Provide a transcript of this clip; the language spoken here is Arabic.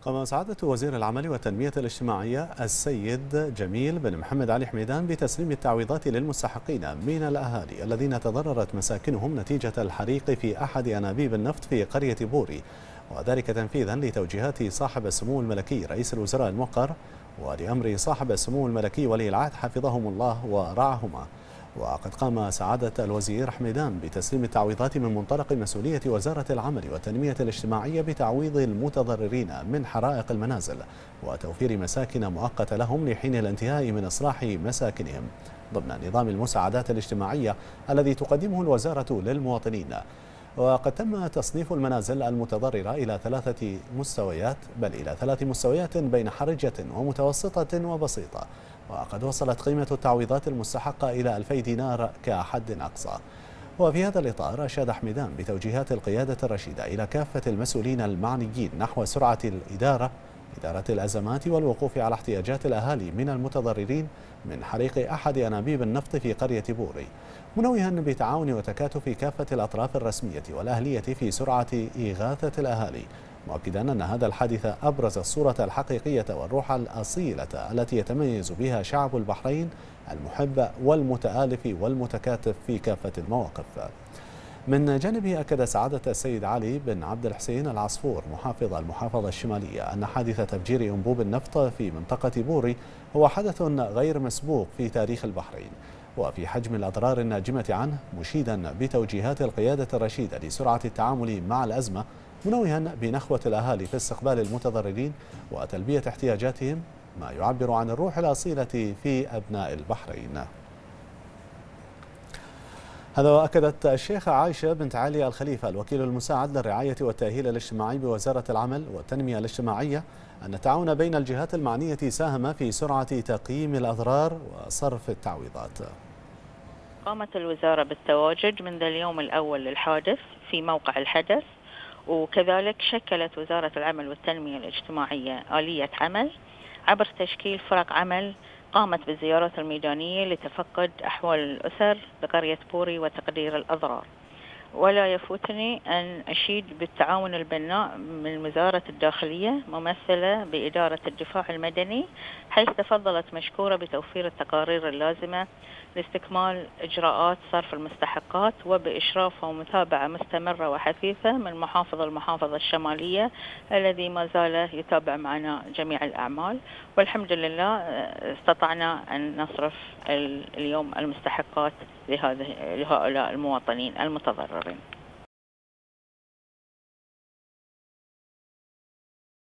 قام سعادة وزير العمل والتنمية الاجتماعية السيد جميل بن محمد علي حميدان بتسليم التعويضات للمستحقين من الأهالي الذين تضررت مساكنهم نتيجة الحريق في أحد أنابيب النفط في قرية بوري، وذلك تنفيذا لتوجيهات صاحب السمو الملكي رئيس الوزراء الموقر ولأمر صاحب السمو الملكي ولي العهد حفظهم الله ورعاهما. وقد قام سعادة الوزير حميدان بتسليم التعويضات من منطلق مسؤولية وزارة العمل والتنمية الاجتماعية بتعويض المتضررين من حرائق المنازل وتوفير مساكن مؤقتة لهم لحين الانتهاء من إصلاح مساكنهم ضمن نظام المساعدات الاجتماعية الذي تقدمه الوزارة للمواطنين. وقد تم تصنيف المنازل المتضررة إلى 3 مستويات، بل إلى 3 مستويات بين حرجة ومتوسطة وبسيطة. وقد وصلت قيمة التعويضات المستحقة إلى 2000 دينار كحد أقصى. وفي هذا الإطار أشاد حميدان بتوجيهات القيادة الرشيدة إلى كافة المسؤولين المعنيين نحو سرعة إدارة الأزمات والوقوف على احتياجات الأهالي من المتضررين من حريق أحد أنابيب النفط في قرية بوري، منوها بتعاون وتكاتف كافة الأطراف الرسمية والأهلية في سرعة إغاثة الأهالي، مؤكدا أن هذا الحادث أبرز الصورة الحقيقية والروح الأصيلة التي يتميز بها شعب البحرين المحب والمتآلف والمتكاتف في كافة المواقف. من جانبه أكد سعادة السيد علي بن عبد الحسين العصفور محافظ المحافظة الشمالية أن حادث تفجير أنبوب النفط في منطقة بوري هو حدث غير مسبوق في تاريخ البحرين وفي حجم الأضرار الناجمة عنه، مشيدا بتوجيهات القيادة الرشيدة لسرعة التعامل مع الأزمة، منوها بنخوة الأهالي في استقبال المتضررين وتلبية احتياجاتهم، ما يعبر عن الروح الأصيلة في أبناء البحرين. هذا وأكدت الشيخة عائشة بنت علي الخليفة الوكيل المساعد للرعاية والتأهيل الاجتماعي بوزارة العمل والتنمية الاجتماعية أن التعاون بين الجهات المعنية ساهم في سرعة تقييم الأضرار وصرف التعويضات. قامت الوزارة بالتواجد منذ اليوم الأول للحادث في موقع الحدث، وكذلك شكلت وزارة العمل والتنمية الاجتماعية آلية عمل عبر تشكيل فرق عمل قامت بالزيارات الميدانية لتفقد أحوال الأسر بقرية بوري وتقدير الأضرار. ولا يفوتني أن أشيد بالتعاون البناء من وزارة الداخلية ممثلة بإدارة الدفاع المدني، حيث تفضلت مشكورة بتوفير التقارير اللازمة لاستكمال إجراءات صرف المستحقات، وبإشراف ومتابعة مستمرة وحثيثة من محافظ المحافظة الشمالية الذي ما زال يتابع معنا جميع الأعمال. والحمد لله استطعنا أن نصرف اليوم المستحقات لهؤلاء المواطنين المتضررين.